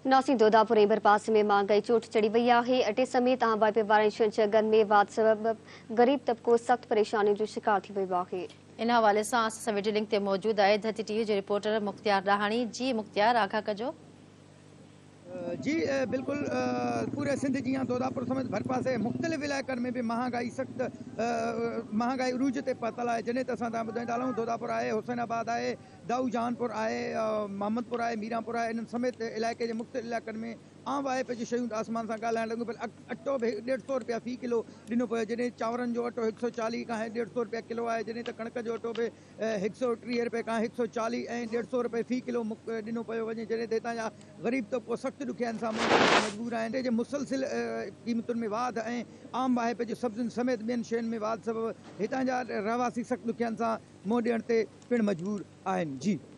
नासिक दोदापुर ऐं बरपासे में महांगाई चोट चढ़ी वई आहे। अटे समेत आम वाइपे वारनि शयुनि जी अघनि में वाध सबबि गरीब तबिको सख़्त परेशानियुनि जो शिकार थी वियो आहे। इन हवाले सां असां वीडियो लिंक ते मौजूद आहे धरती टीवी जो रिपोर्टर मुख्तियार राहाणी। जी मुख्तियार, आगाह कजो। जी बिल्कुल पूरे सिंध जी दोदापुर समेत भरपासे मुख़्तलिफ़ इलाइक़नि में भी महंगाई सख़्त महंगाई उरूज ते पतल आहे। जॾहिं त असां तव्हां ॿुधाईंदा हलूं दोदापुर आहे, हुसैनाबाद आहे, दाऊजानपुर आहे, मोहम्मदपुर आहे, मीरापुर आहे, इन्हनि समेत इलाइक़े जे मुख़्तलिफ़ इलाइक़नि में आम वाइपे जी शयूं आसमान सां ॻाल्हाइण लॻियूं। पर अटो बि 150 रुपया फ़ी किलो ॾिनो पियो। जॾहिं चांवरनि जो अटो 140 खां 150 रुपया किलो आहे। जॾहिं त कणिक जो अटो बि 130 रुपए खां 140 ऐं 150 रुपए फ़ी किलो ॾिनो पियो वञे। जॾहिं त हितां जा ग़रीब तबिको सख़्तु ॾुखियाईनि सां मजबूर आहिनि। जे मुसलसिल क़ीमतुनि में वाध ऐं आम वाइपे जी सब्जियुनि समेत ॿियनि शयुनि में वाध सबबि हितां जा रहवासी सख़्तु ॾुखियाईनि सां मुंहुं ॾियण ते पिणु मजबूर आहिनि। जी।